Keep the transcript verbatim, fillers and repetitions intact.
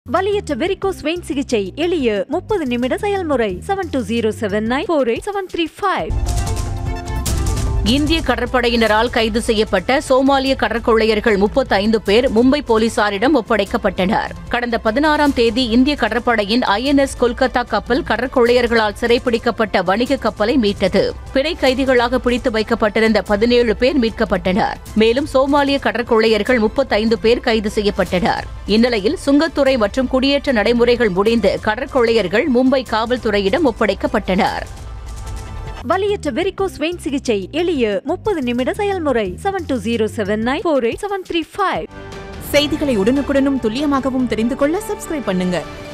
வலியற்ற varicose vein சிகிச்சை எளிய முப்பது நிமிட செயல்முறை. Seven two zero seven nine four eight seven three five. இந்திய கடற்படையினரால் கைது செய்யப்பட்ட சோமாலிய கடற்கொள்ளையர்கள் முப்பத்தி ஐந்து பேர் மும்பை போலீசாரிடம் ஒப்படைக்கப்பட்டனர். கடந்த பதினாறாம் தேதி இந்திய கடற்படையின் ஐ என் எஸ் கொல்கத்தா கப்பல் கடற்கொள்ளையர்களால் சிறைப்பிடிக்கப்பட்ட வணிக கப்பலை மீட்டது. பிணை கைதிகளாக பிடித்து வைக்கப்பட்டிருந்த பதினேழு பேர் மீட்கப்பட்டனர். மேலும் சோமாலிய கடற்கொள்ளையர்கள் முப்பத்தி ஐந்து பேர் கைது செய்யப்பட்டனர். இந்நிலையில் சுங்கத்துறை மற்றும் குடியேற்ற நடைமுறைகள் முடிந்து கடற்கொள்ளையர்கள் மும்பை காவல்துறையிடம் ஒப்படைக்கப்பட்டனர். வலியற்ற வெரிகோஸ் வெயின் சிகிச்சை எளிய முப்பது நிமிட செயல்முறை. Seven two zero seven nine four eight seven three five. செய்திகளை உடனுக்குடனும் துல்லியமாகவும் தெரிந்து கொள்ள சப்ஸ்கிரைப் பண்ணுங்க.